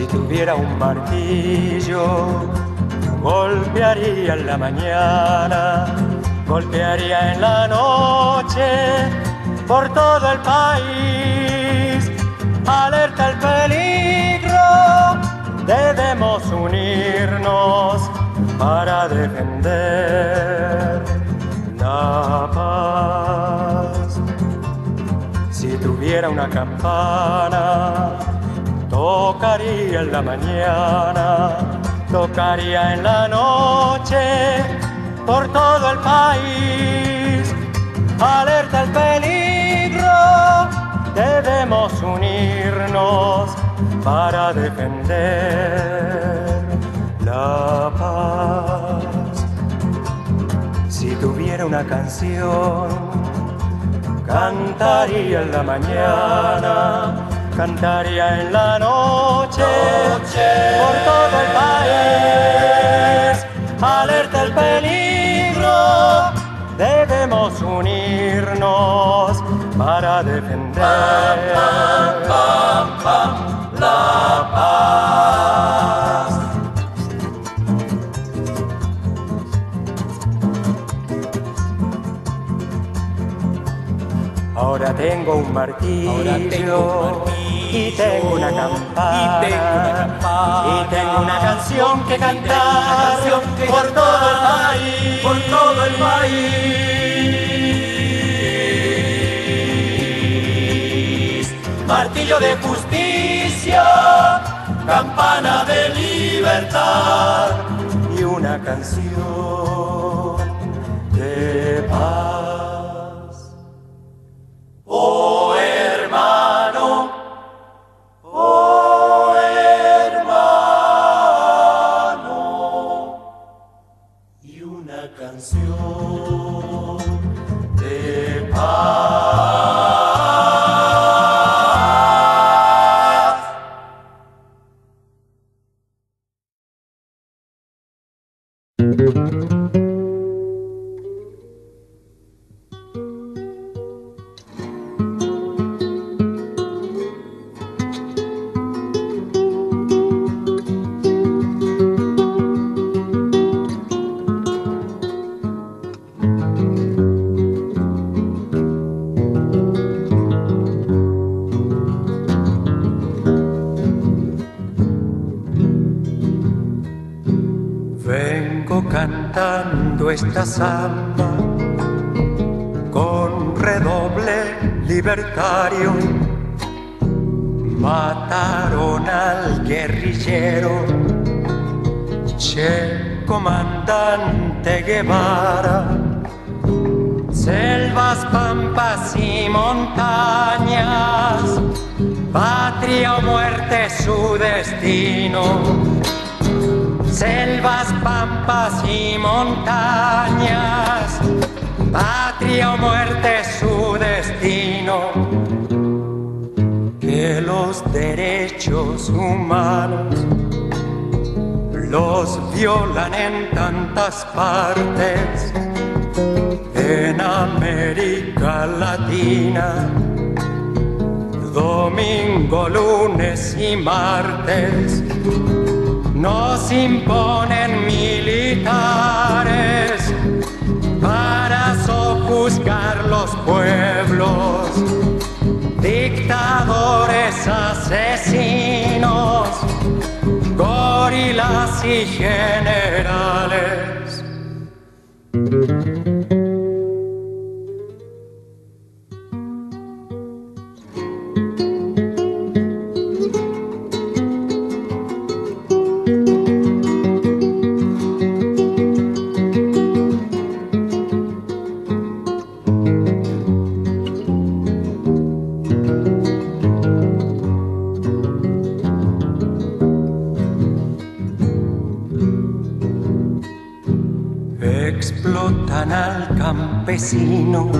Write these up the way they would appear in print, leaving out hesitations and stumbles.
tuviera un martillo, golpearía en la mañana, golpearía en la noche, por todo el país. Alerta el peligro, debemos unirnos para defender la paz. Si tuviera una campana, tocaría en la mañana, tocaría en la noche, por todo el país. Alerta el peligro, debemos unirnos para defender la paz. Si tuviera una canción, cantaría en la mañana, cantaría en la noche, por todo el país. Alerta el peligro, debemos unirnos para defender la paz. Ahora tengo un martillo, y tengo una campana, y tengo una canción que cantar por todo el país, por todo el país. Martillo de justicia, campana de libertad y una canción de paz. Oh hermano, oh hermano, y una canción de paz. Cantando esta samba con redoble libertario. Mataron al guerrillero Che comandante Guevara. Selvas, pampas y montañas, patria o muerte su destino. Selvas, pampas y montañas, patria o muerte su destino. Que los derechos humanos los violan en tantas partes, en América Latina, domingo, lunes y martes. Nos imponen militares para sojuzgar los pueblos, dictadores, asesinos, gorilas y generales. Explotan al campesino,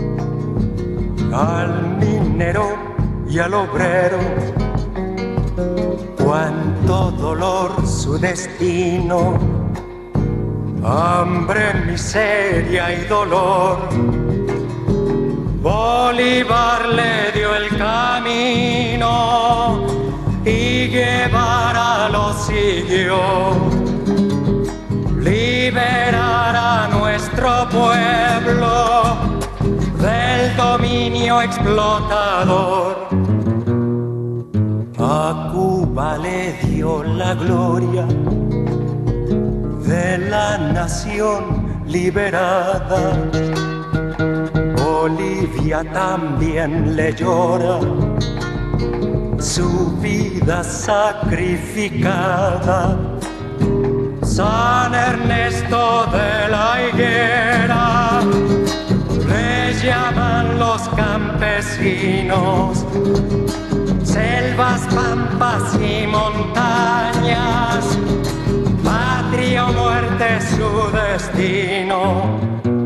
al minero y al obrero. Cuánto dolor su destino, hambre, miseria y dolor. Bolívar le dio el camino y Guevara siguió. Liberar a nuestro pueblo del dominio explotador. A Cuba le dio la gloria de la nación liberada. Bolivia también le llora su vida sacrificada. San Ernesto de la Higuera le llaman los campesinos. Selvas, pampas y montañas, patria o muerte su destino.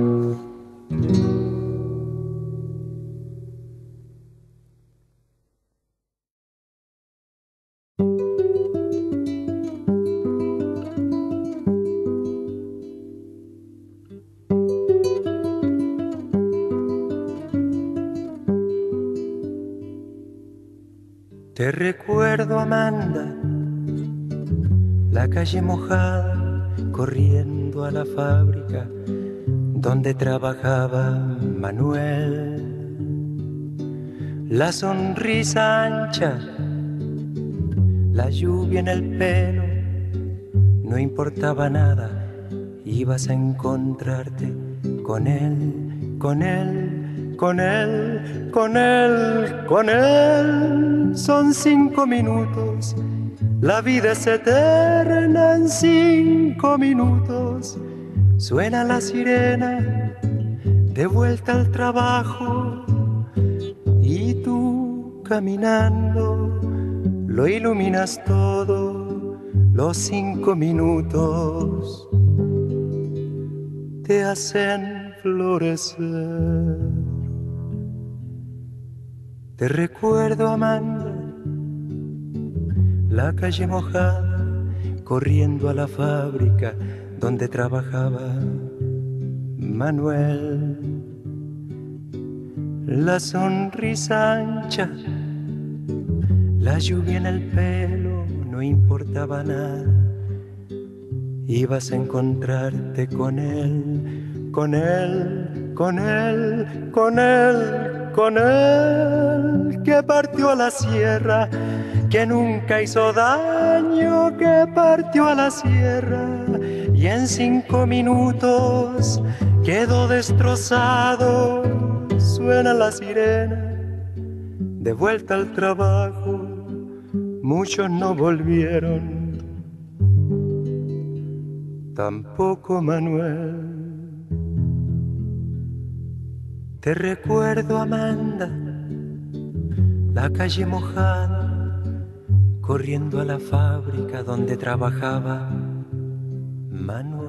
Te recuerdo, Amanda, la calle mojada, corriendo a la fábrica donde trabajaba Manuel. La sonrisa ancha, la lluvia en el pelo, no importaba nada, ibas a encontrarte con él, con él, con él, con él, con él. Son 5 minutos, la vida es eterna en 5 minutos. Suena la sirena, de vuelta al trabajo, y tú caminando lo iluminas todo. Los 5 minutos te hacen florecer. Te recuerdo, Amanda, la calle mojada, corriendo a la fábrica donde trabajaba Manuel. La sonrisa ancha, la lluvia en el pelo, no importaba nada, ibas a encontrarte con él, con él, con él, con él, con él, que partió a la sierra, que nunca hizo daño, que partió a la sierra y en 5 minutos quedó destrozado. Suena la sirena, de vuelta al trabajo, muchos no volvieron, tampoco Manuel. Te recuerdo, Amanda, la calle mojada, corriendo a la fábrica donde trabajaba Manuel.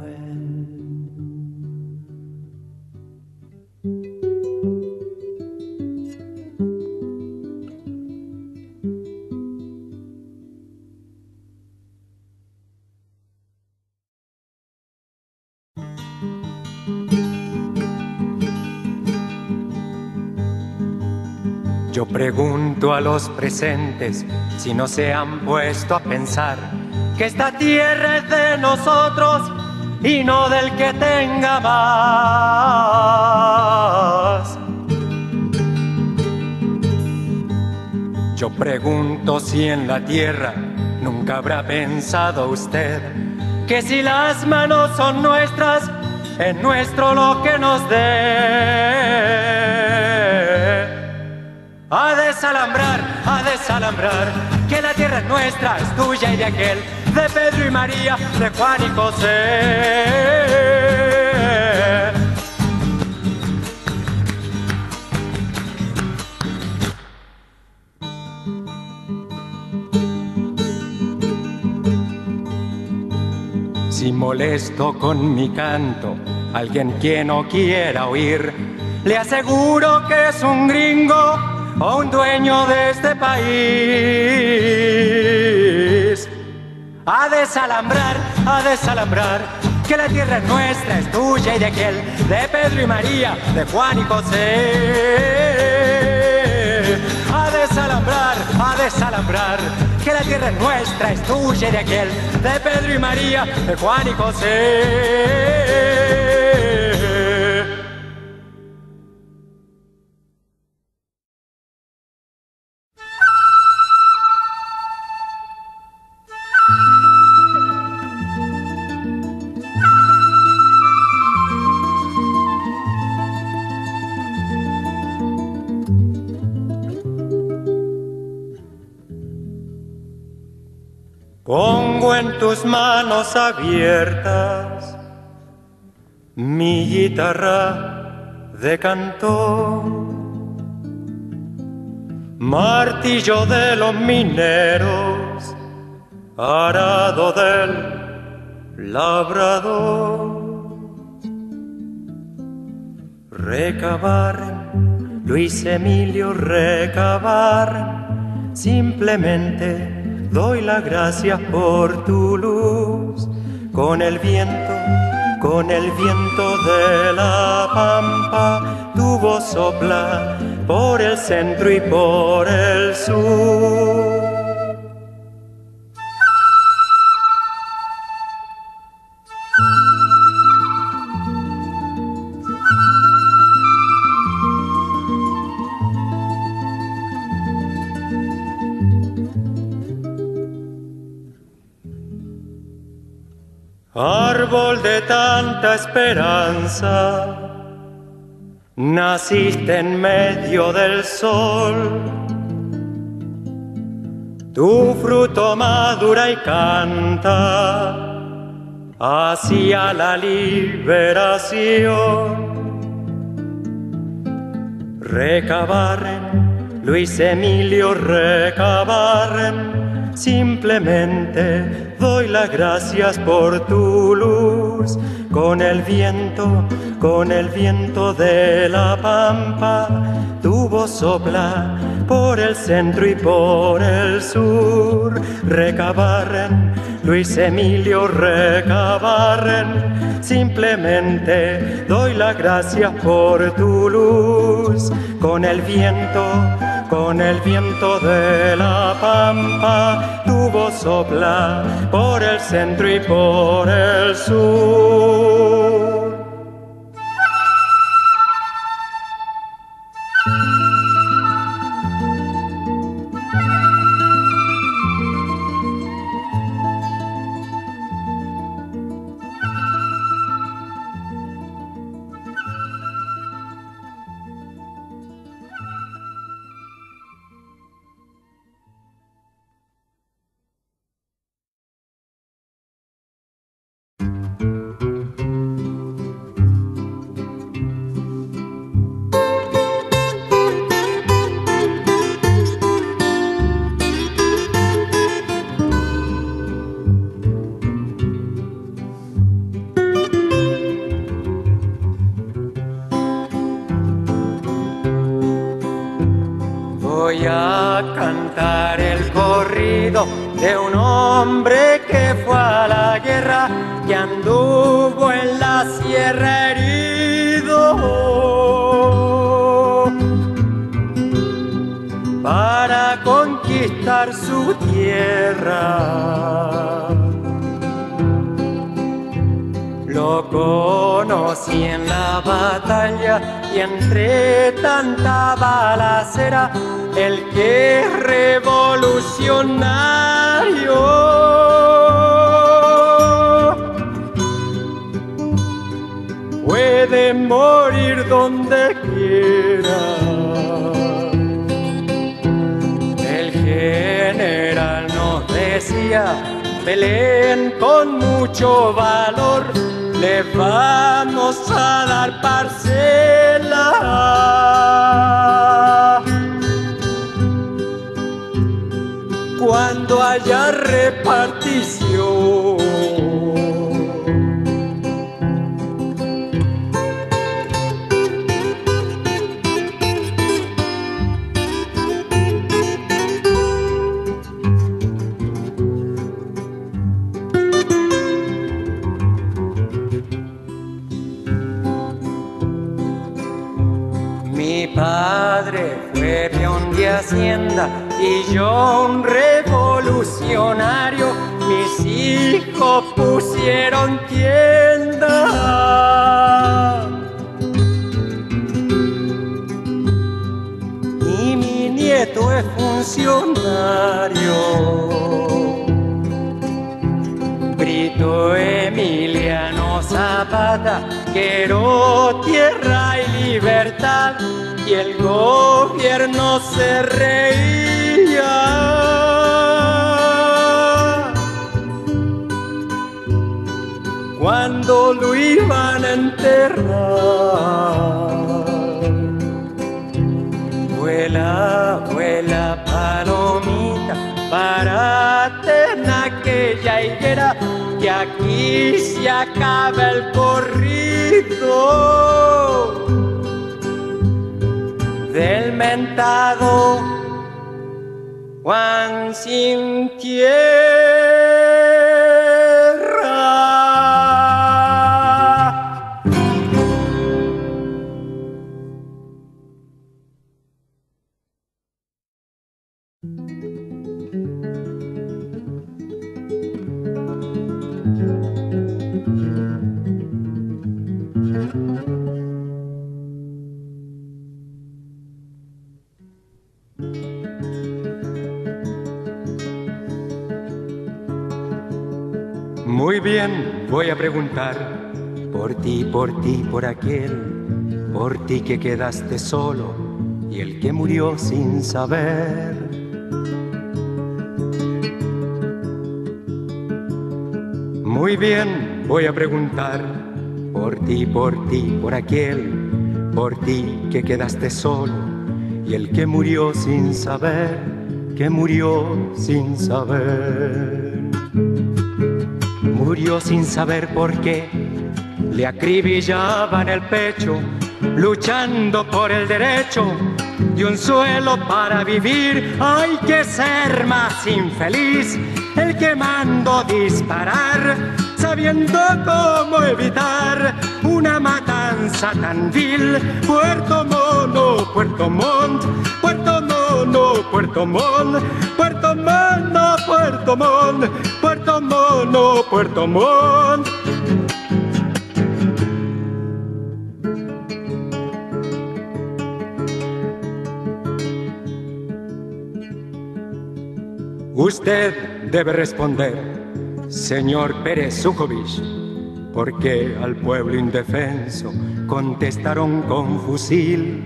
Yo pregunto a los presentes si no se han puesto a pensar que esta tierra es de nosotros y no del que tenga más. Yo pregunto si en la tierra nunca habrá pensado usted que si las manos son nuestras, es nuestro lo que nos dé. A desalambrar, que la tierra es nuestra, es tuya y de aquel, de Pedro y María, de Juan y José. Si molesto con mi canto alguien que no quiera oír, le aseguro que es un gringo o un dueño de este país. A desalambrar, que la tierra es nuestra, es tuya y de aquel, de Pedro y María, de Juan y José. A desalambrar, que que la tierra es nuestra, es tuya y de aquel, de Pedro y María, de Juan y José. Pongo en tus manos abiertas mi guitarra de cantor, martillo de los mineros, arado del labrador. Recabar, Luis Emilio, recabar, simplemente doy las gracias por tu luz, con el viento de la pampa, tu voz sopla por el centro y por el sur. Árbol de tanta esperanza, naciste en medio del sol. Tu fruto madura y canta hacia la liberación. Recabarren, Luis Emilio, recabarren, simplemente doy las gracias por tu luz, con el viento de la pampa, tu voz sopla por el centro y por el sur. Recabarren, Luis Emilio, recabarren, simplemente doy las gracias por tu luz, con el viento de la pampa, tu voz sopla por el centro y por el sur. Voy a cantar el corrido de un hombre que fue a la guerra, que anduvo en la sierra herido para conquistar su tierra. Lo conocí en la batalla y entre tanta balacera, el que es revolucionario puede morir donde quiera. El general nos decía: peleen con mucho valor, le vamos a dar parcela cuando haya repartición. Mi padre fue peón de hacienda y yo un revolucionario. abrieron tienda. Y mi nieto es funcionario. Brito Emiliano Zapata, quiero tierra y libertad, y el gobierno se reía cuando lo iban a enterrar. Vuela, vuela palomita, párate en aquella higuera, que aquí se acaba el corrido del mentado Juan sin tierra. Muy bien, voy a preguntar por ti, por aquel, por ti que quedaste solo y el que murió sin saber. Muy bien, voy a preguntar por ti, por aquel, por ti que quedaste solo y el que murió sin saber, que murió sin saber. Murió sin saber por qué le acribillaban el pecho, luchando por el derecho de un suelo para vivir. Hay que ser más infeliz el que mandó disparar, sabiendo cómo evitar una matanza tan vil. Puerto Mono, Puerto Montt, Puerto Mono, Puerto Montt, Puerto Mono, Puerto Montt, Puerto Mono, Puerto Montt. Usted debe responder, señor Pérez Sukovich, porque al pueblo indefenso contestaron con fusil.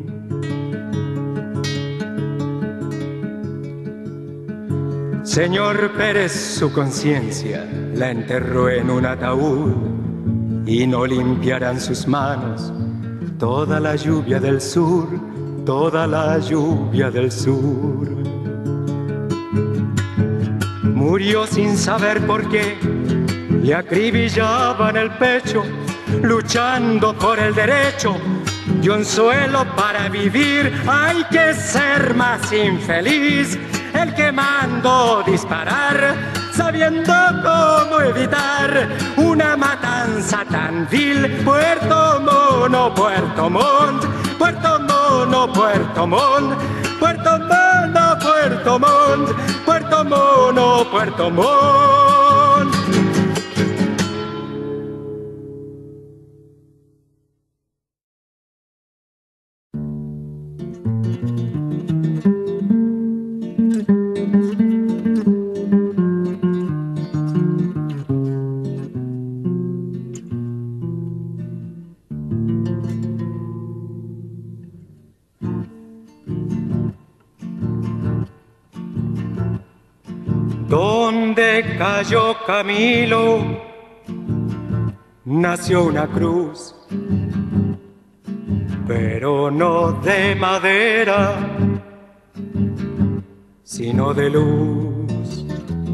Señor Pérez, su conciencia la enterró en un ataúd y no limpiarán sus manos toda la lluvia del sur, toda la lluvia del sur. Murió sin saber por qué le acribillaban el pecho, luchando por el derecho de un suelo para vivir. Hay que ser más infeliz el que mandó disparar, sabiendo cómo evitar una matanza tan vil. Puerto Mono, Puerto Montt, Puerto Mono, Puerto Montt, Puerto Mono, Puerto Montt, Puerto Mono, Puerto Montt. Donde cayó Camilo, nació una cruz, pero no de madera, sino de luz.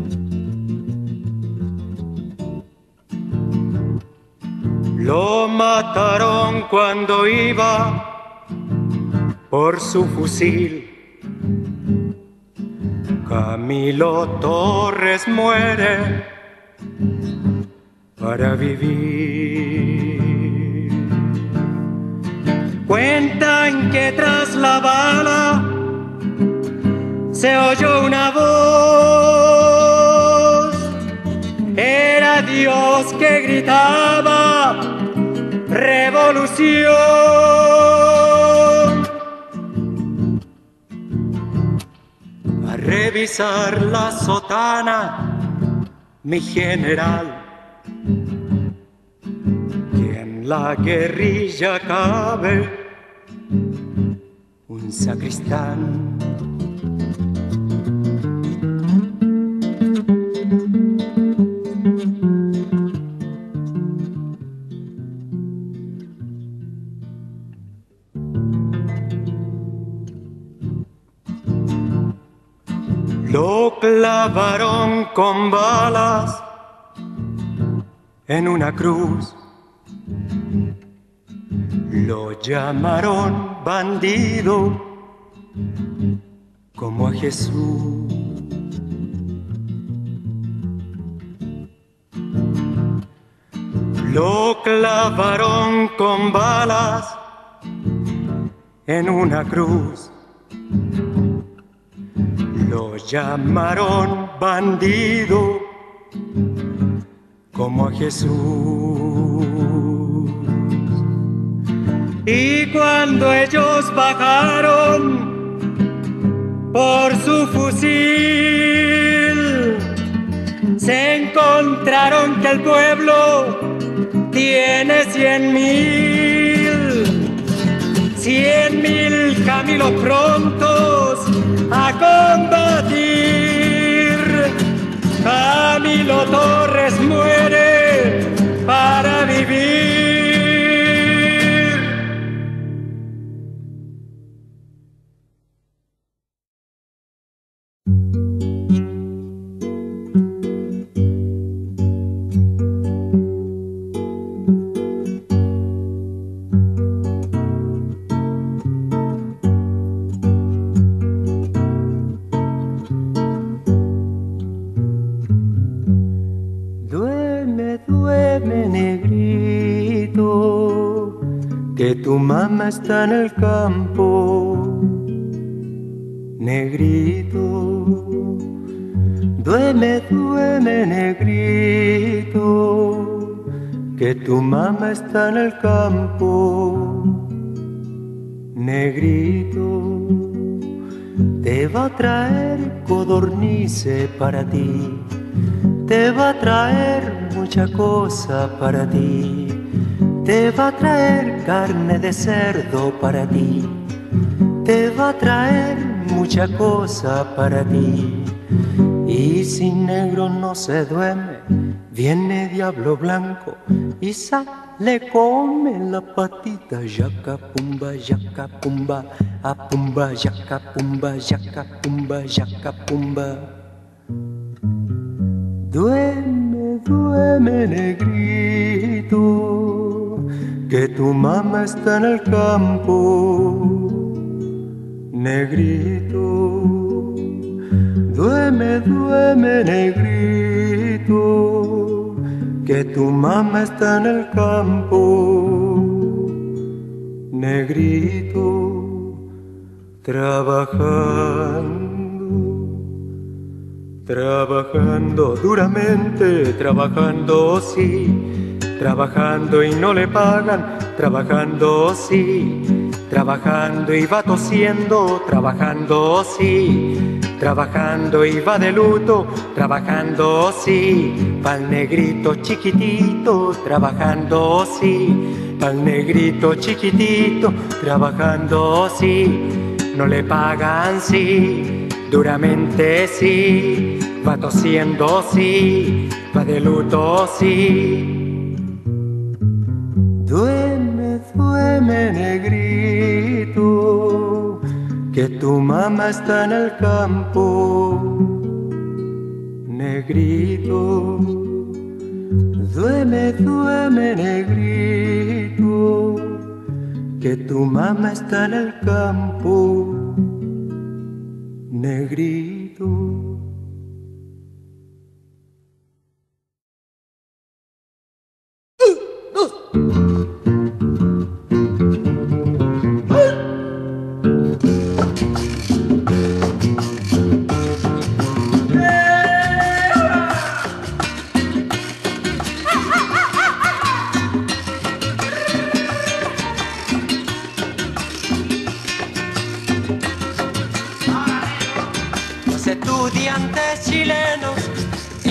Lo mataron cuando iba por su fusil. Camilo Torres muere para vivir. Cuentan que tras la bala se oyó una voz. Era Dios que gritaba revolución. A revisar la sotana, mi general, que en la guerrilla cabe un sacristán. Lo clavaron con balas en una cruz, lo llamaron bandido como a Jesús. Lo clavaron con balas en una cruz, lo llamaron bandido como a Jesús. Y cuando ellos bajaron por su fusil, se encontraron que el pueblo tiene 100.000 Camilos prontos a combatir. Camilo Torres muere para vivir. Que tu mamá está en el campo, negrito. Duerme, duerme, negrito, que tu mamá está en el campo, negrito. Te va a traer codornices para ti, te va a traer mucha cosa para ti. Te va a traer carne de cerdo para ti, te va a traer mucha cosa para ti. Y si negro no se duerme, viene diablo blanco y sale, come la patita. Yaca pumba, yaca pumba, a pumba, yaca pumba, yaca pumba, yaca pumba. Duerme, duerme, negrito, que tu mamá está en el campo, negrito. Duerme, duerme, negrito, que tu mamá está en el campo, negrito. Trabajando duramente, trabajando sí, trabajando y no le pagan, trabajando sí, trabajando y va tosiendo, trabajando sí, trabajando y va de luto, trabajando sí, pa'l negrito chiquitito, trabajando sí, pa'l negrito chiquitito, trabajando sí, no le pagan sí, duramente sí, va tosiendo sí, va de luto sí. Duerme, duerme, negrito, que tu mamá está en el campo, negrito. Duerme, duerme, negrito, que tu mamá está en el campo, negrito.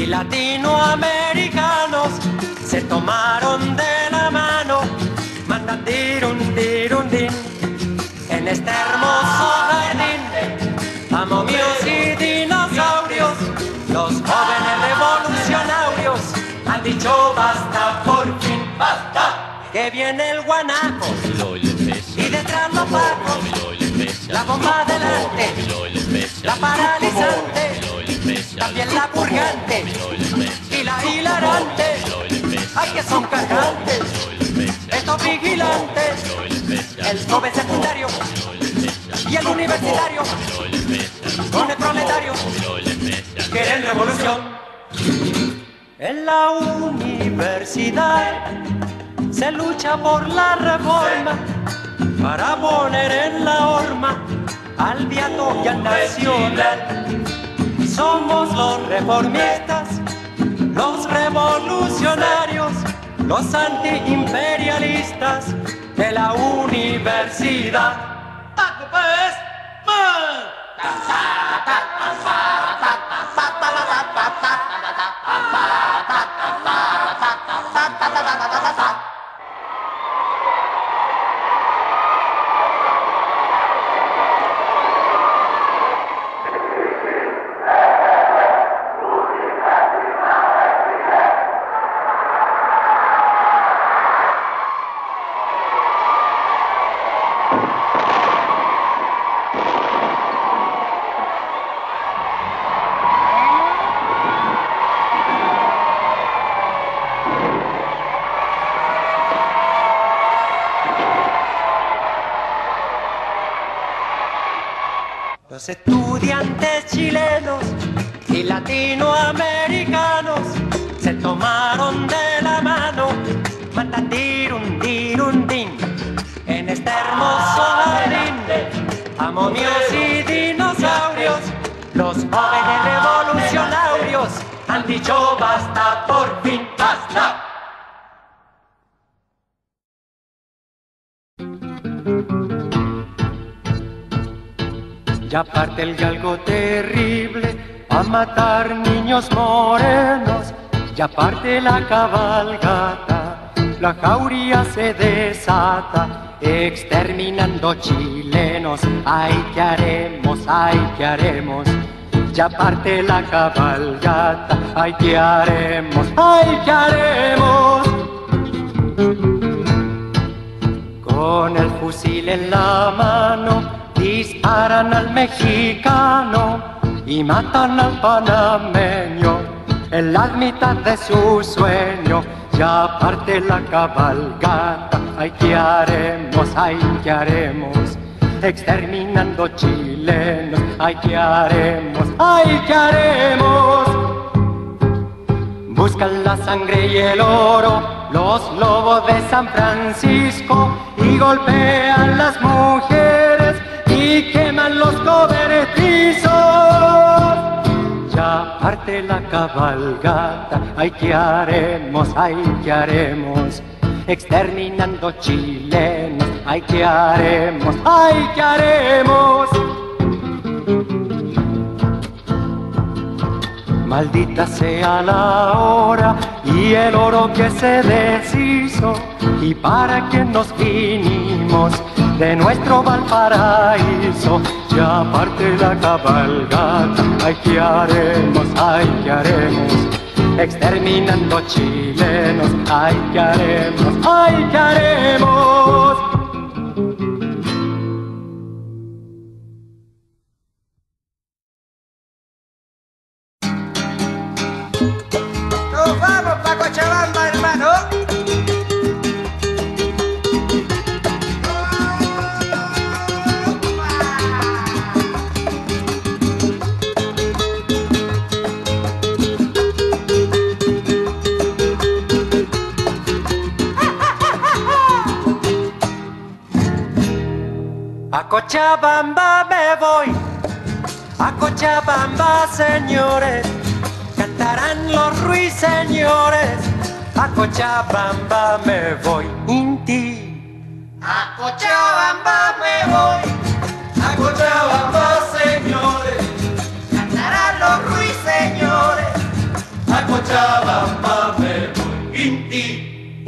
latinoamericanos se tomaron de la mano, mandan dirundin en este hermoso jardín a momios y dinosaurios. Los jóvenes revolucionarios han dicho basta, por fin basta, que viene el guanaco y detrás los pacos, la bomba delante, la paralizante, también la purgante y la hilarante. Ay, que son cargantes estos vigilantes, el joven secundario y el universitario con el proletario quieren revolución. En la universidad se lucha por la reforma para poner en la horma al viato y al nacional. Somos los reformistas, los revolucionarios, los antiimperialistas de la universidad. ¡Paco, pues! Los estudiantes chilenos y latinoamericanos se tomaron de la mano, mandan dirundin en este hermoso jardín a momios y dinosaurios. Los jóvenes revolucionarios han dicho basta, por fin basta. Ya parte el galgo terrible a matar niños morenos, ya parte la cabalgata, la jauría se desata, exterminando chilenos. Ay, ¿qué haremos? Ay, ¿qué haremos? Ya parte la cabalgata, ay, ¿qué haremos? Ay, ¿qué haremos? Con el fusil en la mano disparan al mexicano y matan al panameño en la mitad de su sueño. Ya parte la cabalgata, ay, ¿qué haremos? Ay, ¿qué haremos? Exterminando chilenos, ay, ¿qué haremos? Ay, ¿qué haremos? Buscan la sangre y el oro los lobos de San Francisco y golpean las mujeres y queman los cobertizos. Ya parte la cabalgata, ay, ¿qué haremos? Ay, ¿qué haremos? Exterminando chilenos, ay, ¿qué haremos? Ay, ¿qué haremos? Maldita sea la hora y el oro que se deshizo, y para que nos vinimos de nuestro Valparaíso. Ya parte la cabalgata, ay, ¿qué haremos? Ay, ¿qué haremos? Exterminando chilenos, ay, ¿qué haremos? Ay, ¿qué haremos? ¡Nos vamos pa' Cochabamba, hermano! A Cochabamba me voy, a Cochabamba, señores, cantarán los ruiseñores. A Cochabamba me voy, Inti. A Cochabamba me voy, a Cochabamba, señores, cantarán los ruiseñores. A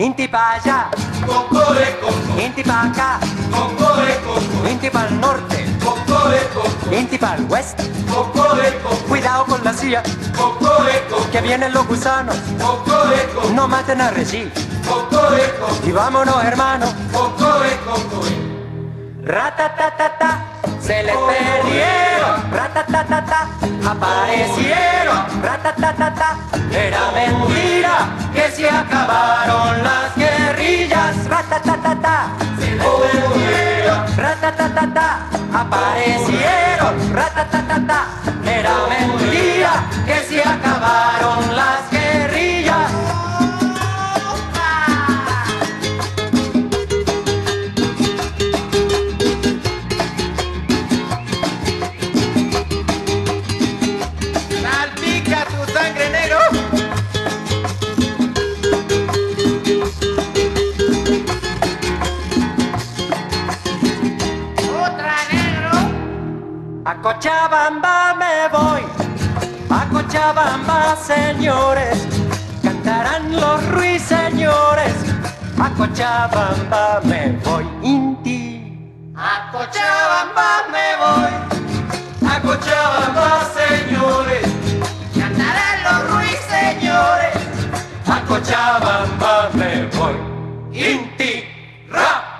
Inti pa' allá, coco de coco, inti pa' acá, coco de coco, inti pa'l norte, coco de coco, inti pa'l oeste. coco de coco, Cuidado con la silla, coco de coco, que vienen los gusanos. coco de coco, No maten a Regí. coco de coco, Y vámonos, hermanos. coco de coco. Ratatatata, se les perdieron. Ratatatata, aparecieron. Ratatatata, era mentira que se acabaron las guerrillas. Ratatatata, se les perdieron. Ratatatata, aparecieron. Ratatatata, era mentira que se acabaron las guerrillas. Salpica tu sangre, negro. Otra, negro. A Cochabamba me voy, a Cochabamba, señores, cantarán los ruiseñores. A Cochabamba me voy, Inti. A Cochabamba me voy, a Cochabamba, señores, cantarán los ruiseñores. A Cochabamba me voy, Inti. Ra.